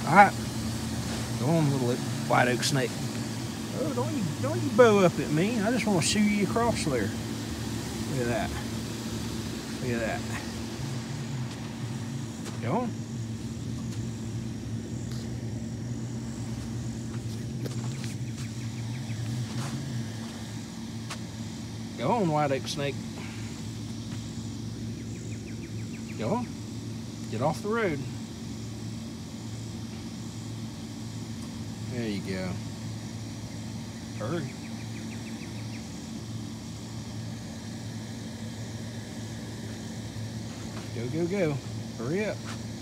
Alright. Go on, little white oak snake. Oh, don't you bow up at me. I just want to shoo you across there. Look at that. Look at that. Go on. Go on, white oak snake. Go on. Get off the road. There you go. Hurry. Go, go, go. Hurry up.